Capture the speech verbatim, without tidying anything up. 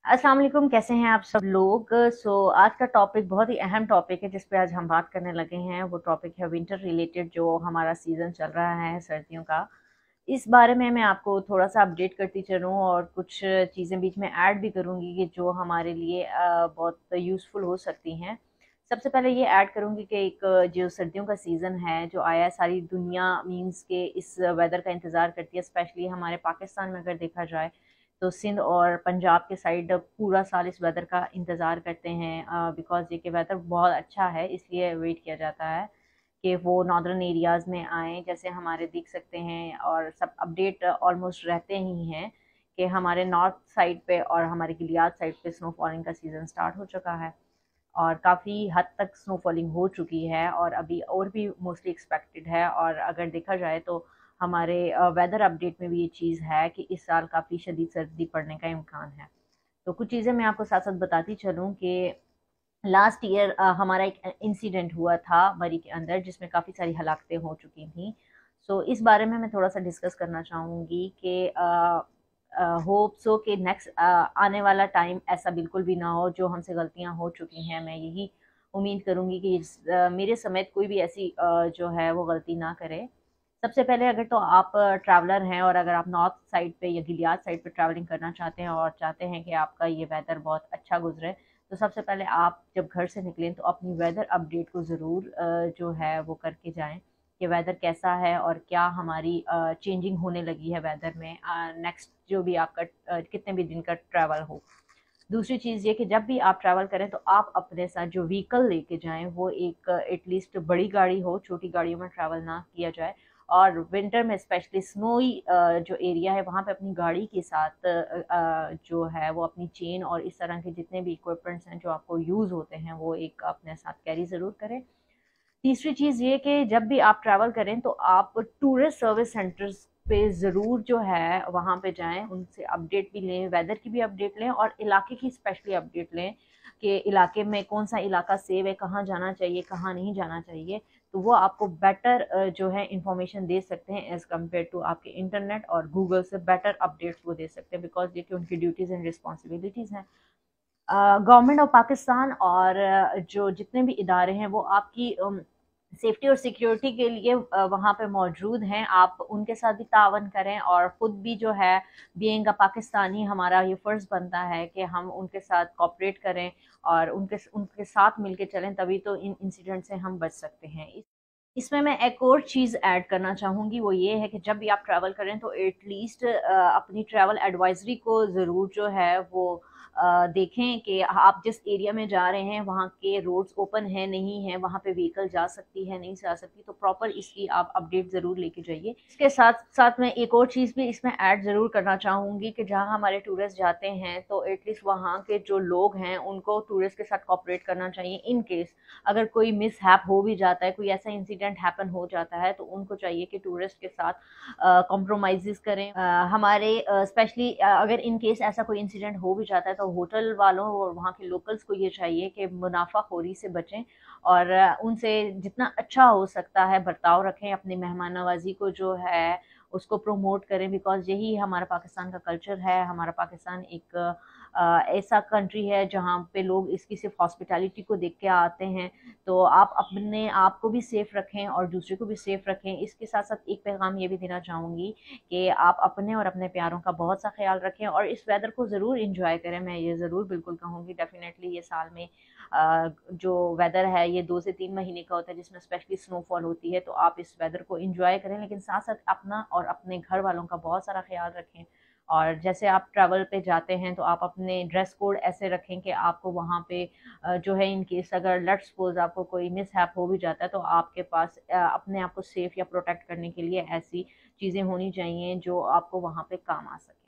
अस्सलाम वालेकुम, कैसे हैं आप सब लोग। सो so, आज का टॉपिक बहुत ही अहम टॉपिक है जिस पे आज हम बात करने लगे हैं। वो टॉपिक है विंटर रिलेटेड, जो हमारा सीज़न चल रहा है सर्दियों का। इस बारे में मैं आपको थोड़ा सा अपडेट करती चलूँ और कुछ चीज़ें बीच में ऐड भी करूँगी कि जो हमारे लिए अ, बहुत यूज़फुल हो सकती हैं। सबसे पहले ये ऐड करूँगी कि एक अ, जो सर्दियों का सीज़न है जो आया है, सारी दुनिया मीन्स के इस वेदर का इंतज़ार करती है। स्पेशली हमारे पाकिस्तान में अगर देखा जाए तो सिंध और पंजाब के साइड पूरा साल इस वेदर का इंतज़ार करते हैं, बिकॉज़ ये कि वेदर बहुत अच्छा है, इसलिए वेट किया जाता है कि वो नॉर्दर्न एरियाज़ में आएँ। जैसे हमारे देख सकते हैं और सब अपडेट ऑलमोस्ट रहते ही हैं कि हमारे नॉर्थ साइड पे और हमारे गिलियाद साइड पे स्नोफॉलिंग का सीज़न स्टार्ट हो चुका है और काफ़ी हद तक स्नोफॉलिंग हो चुकी है और अभी और भी मोस्टली एक्सपेक्टेड है। और अगर देखा जाए तो हमारे वेदर अपडेट में भी ये चीज़ है कि इस साल काफ़ी शदीद सर्दी पड़ने का इम्कान है। तो कुछ चीज़ें मैं आपको साथ साथ बताती चलूँ कि लास्ट ईयर हमारा एक इंसिडेंट हुआ था मरी के अंदर, जिसमें काफ़ी सारी हलाकतें हो चुकी थी। सो इस बारे में मैं थोड़ा सा डिस्कस करना चाहूँगी कि होप सो कि नेक्स्ट आने वाला टाइम ऐसा बिल्कुल भी ना हो। जो हमसे गलतियां हो चुकी हैं, मैं यही उम्मीद करूँगी कि इस, अ, मेरे समेत कोई भी ऐसी अ, जो है वो गलती ना करे। सबसे पहले अगर तो आप ट्रैवलर हैं और अगर आप नॉर्थ साइड पे या गिलियाद साइड पे ट्रैवलिंग करना चाहते हैं और चाहते हैं कि आपका ये वेदर बहुत अच्छा गुजरे, तो सबसे पहले आप जब घर से निकलें तो अपनी वेदर अपडेट को ज़रूर जो है वो करके जाएं कि वेदर कैसा है और क्या हमारी चेंजिंग होने लगी है वेदर में नेक्स्ट जो भी आपका अ, कितने भी दिन का ट्रैवल हो। दूसरी चीज़ ये कि जब भी आप ट्रैवल करें तो आप अपने साथ जो व्हीकल लेके जाएं वो एक एटलीस्ट बड़ी गाड़ी हो, छोटी गाड़ियों में ट्रैवल ना किया जाए। और विंटर में स्पेशली स्नोई जो एरिया है वहाँ पे अपनी गाड़ी के साथ अ, अ, जो है वो अपनी चेन और इस तरह के जितने भी इक्विपमेंट्स हैं जो आपको यूज़ होते हैं वो एक अपने साथ कैरी ज़रूर करें। तीसरी चीज़ ये कि जब भी आप ट्रैवल करें तो आप टूरिस्ट सर्विस सेंटर्स पे ज़रूर जो है वहाँ पे जाएं, उनसे अपडेट भी लें, वेदर की भी अपडेट लें और इलाके की स्पेशली अपडेट लें कि इलाके में कौन सा इलाका सेव है, कहाँ जाना चाहिए, कहाँ नहीं जाना चाहिए। तो वो आपको बेटर जो है इंफॉर्मेशन दे सकते हैं एज़ कम्पेयर टू आपके इंटरनेट और गूगल से बेटर अपडेट्स वो दे सकते हैं, बिकॉज ये कि उनकी ड्यूटीज़ एंड रिस्पॉन्सिबिलिटीज़ हैं। गवर्नमेंट ऑफ पाकिस्तान और अ, जो जितने भी इदारे हैं वो आपकी सेफ्टी और सिक्योरिटी के लिए अ, वहाँ पे मौजूद हैं। आप उनके साथ भी तावन करें और ख़ुद भी जो है बीइंग अ पाकिस्तानी हमारा ये फ़र्ज़ बनता है कि हम उनके साथ कोऑपरेट करें और उनके उनके साथ मिलके चलें, तभी तो इन इंसिडेंट से हम बच सकते हैं। इस इसमें मैं एक और चीज़ ऐड करना चाहूँगी, वो ये है कि जब भी आप ट्रैवल करें तो एटलीस्ट अपनी ट्रैवल एडवाइजरी को ज़रूर जो है वो अ, देखें कि आप जिस एरिया में जा रहे हैं वहाँ के रोड्स ओपन है नहीं है, वहाँ पे व्हीकल जा सकती है नहीं जा सकती, तो प्रॉपर इसकी आप अपडेट ज़रूर लेके जाइए। इसके साथ साथ मैं एक और चीज़ भी इसमें ऐड ज़रूर करना चाहूँगी कि जहाँ हमारे टूरिस्ट जाते हैं तो एटलीस्ट वहाँ के जो लोग हैं उनको टूरिस्ट के साथ कोऑपरेट करना चाहिए। इन केस अगर कोई मिस हैप हो भी जाता है, कोई ऐसा इंसिडेंट हैपन हो जाता है, तो उनको चाहिए कि टूरिस्ट के साथ कॉम्प्रोमाइज़ करें। अ, हमारे स्पेशली अगर इन केस ऐसा कोई इंसिडेंट हो भी जाता है तो होटल वालों और वहाँ के लोकल्स को ये चाहिए कि मुनाफाखोरी से बचें और अ, उनसे जितना अच्छा हो सकता है बर्ताव रखें, अपनी मेहमान नवाजी को जो है उसको प्रमोट करें, बिकॉज यही हमारा पाकिस्तान का कल्चर है। हमारा पाकिस्तान एक अ, ऐसा कंट्री है जहाँ पे लोग इसकी सिर्फ हॉस्पिटैलिटी को देख के आते हैं। तो आप अपने आप को भी सेफ रखें और दूसरे को भी सेफ रखें। इसके साथ साथ एक पैगाम ये भी देना चाहूँगी कि आप अपने और अपने प्यारों का बहुत सा ख्याल रखें और इस वेदर को ज़रूर इंजॉय करें। मैं ये ज़रूर बिल्कुल कहूँगी, डेफिनेटली ये साल में अ, जो वेदर है ये दो से तीन महीने का होता है जिसमें स्पेशली स्नोफॉल होती है, तो आप इस वेदर को इंजॉय करें, लेकिन साथ साथ अपना और अपने घर वालों का बहुत सारा ख्याल रखें। और जैसे आप ट्रैवल पे जाते हैं तो आप अपने ड्रेस कोड ऐसे रखें कि आपको वहाँ पे अ, जो है इन केस अगर लेट्स सपोज आपको कोई मिसहैप हो भी जाता है तो आपके पास अ, अपने आप को सेफ या प्रोटेक्ट करने के लिए ऐसी चीज़ें होनी चाहिए जो आपको वहाँ पे काम आ सके।